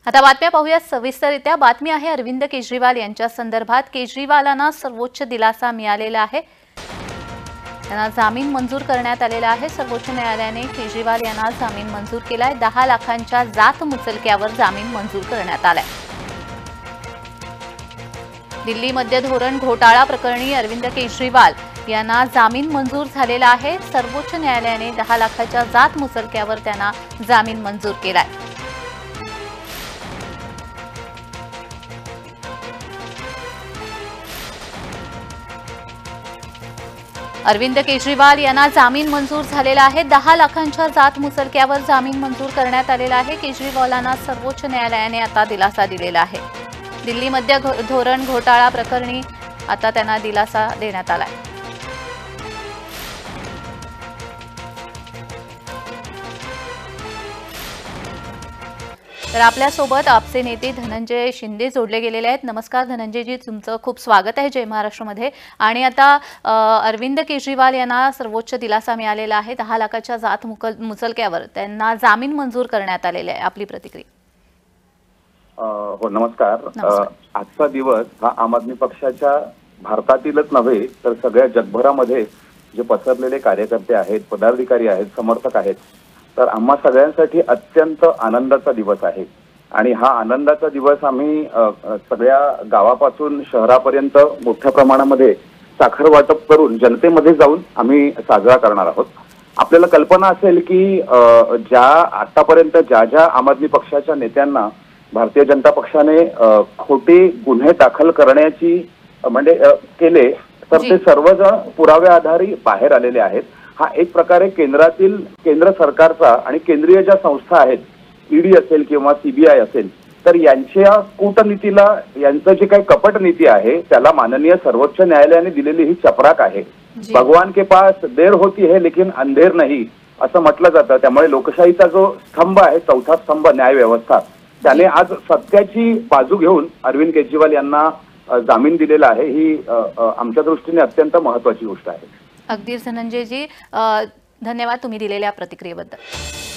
आता बातम्या पाहूया सविस्तररित्या। बातमी आहे अरविंद केजरीवाल यांच्या संदर्भात। केजरीवालांना सर्वोच्च दिलासा मिळालेला आहे, त्यांना जामीन मंजूर करण्यात आलेला आहे। सर्वोच्च न्यायालयाने केजरीवाल यांना जामीन मंजूर केलाय। 10 लाखांच्या जात मुचलक्यावर जामीन मंजूर करण्यात आलाय। दिल्ली मध्य धोरण घोटाळा प्रकरणी अरविंद केजरीवाल यांना जामीन मंजूर झालेला आहे। सर्वोच्च न्यायालयाने 10 लाखाच्या जात मुचलक्यावर त्यांना जामीन मंजूर केलाय। अरविंद केजरीवाल यांना जामीन मंजूर झालेला आहे। 10 लाखांच्या जात मुचलक्यावर जामीन मंजूर करण्यात आलेला आहे। केजरीवालांना सर्वोच्च न्यायालयाने आता दिलासा दिलेला आहे। दिल्ली मध्य धोरण घोटाळा प्रकरणी आता त्यांना दिलासा देण्यात आलाय। तर आपल्यासोबत आपचे नेते धनंजय शिंदे जोडले गेलेले आहेत। नमस्कार धनंजयजी, तुमचं खूप स्वागत आहे जय महाराष्ट्रमध्ये। आणि आता अरविंद केजरीवाल यांना सर्वोच्च दिलासा मिळालेला आहे। 10 लाखाच्या जात मुचलक्यावर त्यांना जामीन मंजूर करण्यात आलेले आहे। आपली प्रतिक्रिया? हो, नमस्कार। आजचा दिवस हा आम आदमी पक्षाच्या भारतातीलच नव्हे तर सगळ्या जगभरामध्ये जे पसरलेले कार्यकर्ते आहेत, पदाधिकारी आहेत, समर्थक आहेत, तर आम्हा सगळ्यांसाठी अत्यंत आनंदाचा दिवस आहे। आणि हा आनंदाचा दिवस आम्ही सगळ्या गावापासून शहरापर्यंत मोठ्या प्रमाणामध्ये साखर वाटप करून जनतेमध्ये जाऊन आम्ही साजरा करणार आहोत। आपल्याला कल्पना असेल की आतापर्यंत ज्या आम आदमी पक्षाच्या नेत्यांना भारतीय जनता पक्षाने खोटे गुन्हे दाखल करण्याची केले, तर ते सर्वजण पुराव्याआधारे बाहेर आलेले आहेत। हा एक प्रकारे केंद्र सरकारचा आणि केंद्रीय ज्या संस्था आहेत, ईडी असेल किंवा सीबीआय असेल, तर यांच्या कूटनीतीला, यांचं जे काही कपट नीती आहे त्याला माननीय सर्वोच्च न्यायालयाने दिलेली ही चपराक आहे। भगवान के पास देर होती है लेकिन अंधेर नहीं असं म्हटलं जातं। त्यामुळे लोकशाहीचा जो स्तंभ आहे, चौथा स्तंभ न्याय व्यवस्था, त्याने आज सत्याची बाजू घेऊन अरविंद केजरीवाल यांना जामीन दिलेला आहे। ही आमच्या दृष्टीने अत्यंत महत्त्वाची गोष्ट आहे। अगदीच धनंजयजी, धन्यवाद तुम्ही दिलेल्या प्रतिक्रियेबद्दल।